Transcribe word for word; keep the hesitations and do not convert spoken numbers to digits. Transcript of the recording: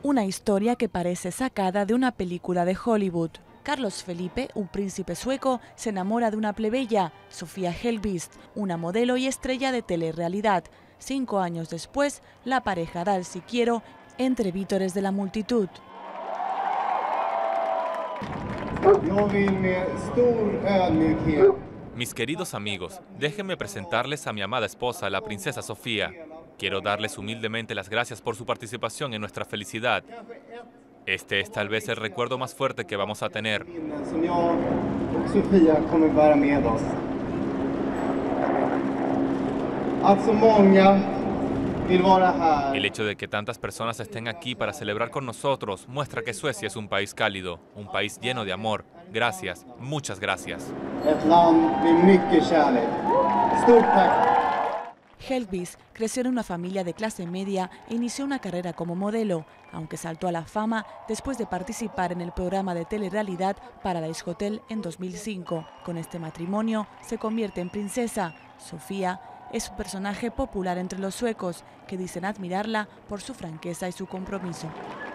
Una historia que parece sacada de una película de Hollywood. Carlos Felipe, un príncipe sueco, se enamora de una plebeya, Sofía Hellqvist, una modelo y estrella de telerrealidad. Cinco años después, la pareja da el sí quiero entre vítores de la multitud. Mis queridos amigos, déjenme presentarles a mi amada esposa, la princesa Sofía. Quiero darles humildemente las gracias por su participación en nuestra felicidad. Este es tal vez el recuerdo más fuerte que vamos a tener. El hecho de que tantas personas estén aquí para celebrar con nosotros muestra que Suecia es un país cálido, un país lleno de amor. Gracias, muchas gracias. Hellqvist creció en una familia de clase media e inició una carrera como modelo, aunque saltó a la fama después de participar en el programa de telerrealidad Paradise Hotel en dos mil cinco. Con este matrimonio se convierte en princesa. Sofía es un personaje popular entre los suecos, que dicen admirarla por su franqueza y su compromiso.